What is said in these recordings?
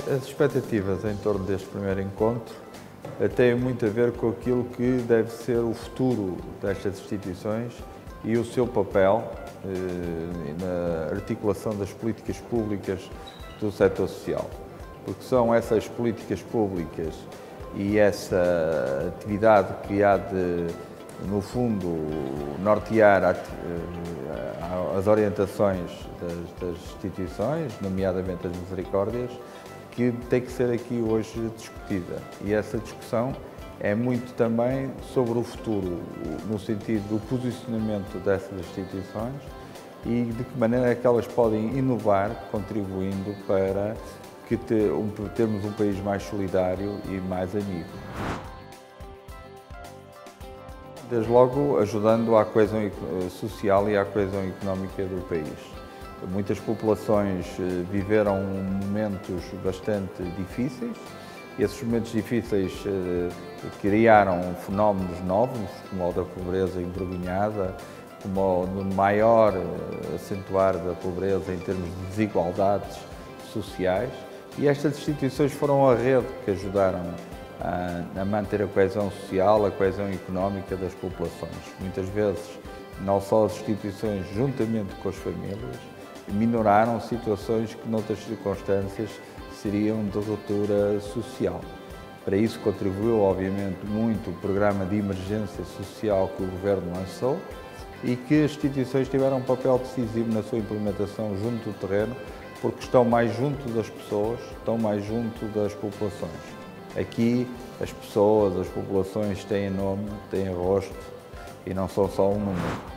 As expectativas em torno deste primeiro encontro têm muito a ver com aquilo que deve ser o futuro destas instituições e o seu papel na articulação das políticas públicas do setor social. Porque são essas políticas públicas e essa atividade que há de, no fundo, nortear as orientações das instituições, nomeadamente as misericórdias, que tem que ser aqui hoje discutida. E essa discussão é muito também sobre o futuro, no sentido do posicionamento dessas instituições e de que maneira é que elas podem inovar, contribuindo para que termos um país mais solidário e mais amigo. Desde logo, ajudando à coesão social e à coesão económica do país. Muitas populações viveram momentos bastante difíceis e esses momentos difíceis criaram fenómenos novos, como o da pobreza envergonhada, como o maior acentuar da pobreza em termos de desigualdades sociais. E estas instituições foram a rede que ajudaram a manter a coesão social, a coesão económica das populações. Muitas vezes, não só as instituições, juntamente com as famílias, minoraram situações que, noutras circunstâncias, seriam de ruptura social. Para isso contribuiu, obviamente, muito o programa de emergência social que o Governo lançou e que as instituições tiveram um papel decisivo na sua implementação junto do terreno, porque estão mais junto das pessoas, estão mais junto das populações. Aqui, as pessoas, as populações têm nome, têm rosto e não são só um número.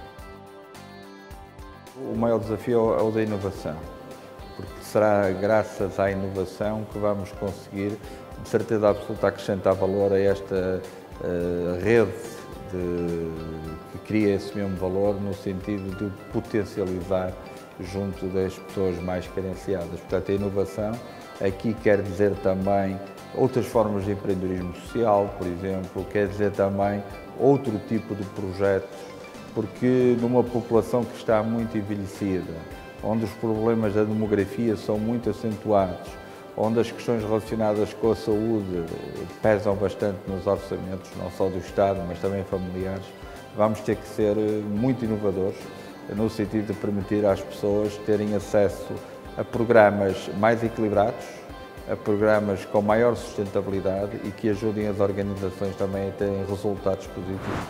O maior desafio é o da inovação, porque será graças à inovação que vamos conseguir, de certeza absoluta, acrescentar valor a esta rede que cria esse mesmo valor, no sentido de potencializar junto das pessoas mais carenciadas. Portanto, a inovação aqui quer dizer também outras formas de empreendedorismo social, por exemplo, quer dizer também outro tipo de projetos, porque numa população que está muito envelhecida, onde os problemas da demografia são muito acentuados, onde as questões relacionadas com a saúde pesam bastante nos orçamentos, não só do Estado, mas também familiares, vamos ter que ser muito inovadores, no sentido de permitir às pessoas terem acesso a programas mais equilibrados, a programas com maior sustentabilidade e que ajudem as organizações também a terem resultados positivos.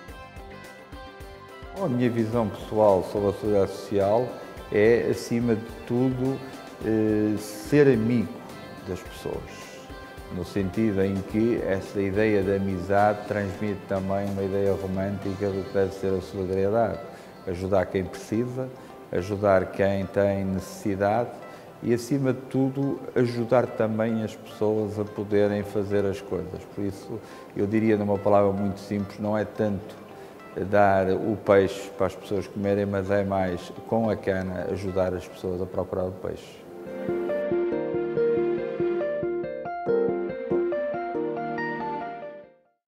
A minha visão pessoal sobre a solidariedade social é, acima de tudo, ser amigo das pessoas, no sentido em que essa ideia de amizade transmite também uma ideia romântica do que deve ser a solidariedade. Ajudar quem precisa, ajudar quem tem necessidade e, acima de tudo, ajudar também as pessoas a poderem fazer as coisas. Por isso, eu diria, numa palavra muito simples, não é tanto dar o peixe para as pessoas comerem, mas é mais, com a cana, ajudar as pessoas a procurar o peixe.